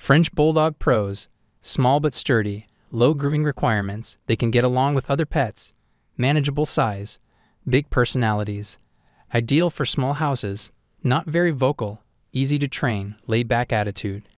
French Bulldog pros, small but sturdy, low grooming requirements, they can get along with other pets, manageable size, big personalities. Ideal for small houses, not very vocal, easy to train, laid-back attitude.